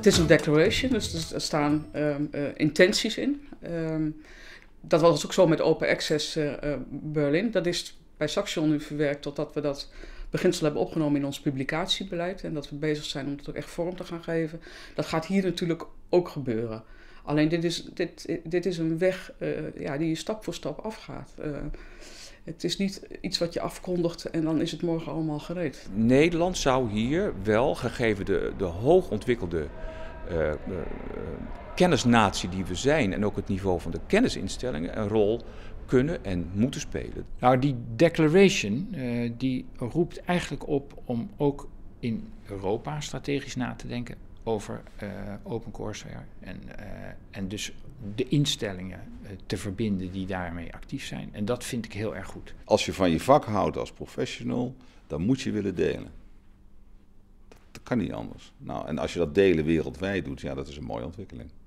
is een declaration, dus er staan intenties in. Dat was ook zo met Open Access Berlin. Dat is bij Saxion nu verwerkt totdat we dat beginsel hebben opgenomen in ons publicatiebeleid. En dat we bezig zijn om het ook echt vorm te gaan geven. Dat gaat hier natuurlijk ook gebeuren. Alleen dit is een weg die je stap voor stap afgaat. Het is niet iets wat je afkondigt en dan is het morgen allemaal gereed. Nederland zou hier wel, gegeven de hoogontwikkelde kennisnatie die we zijn en ook het niveau van de kennisinstellingen, een rol kunnen en moeten spelen. Nou, die declaration die roept eigenlijk op om ook in Europa strategisch na te denken over Open Coursera en dus de instellingen te verbinden die daarmee actief zijn. En dat vind ik heel erg goed. Als je van je vak houdt als professional, dan moet je willen delen. Dat kan niet anders. Nou, en als je dat delen wereldwijd doet, ja, dat is een mooie ontwikkeling.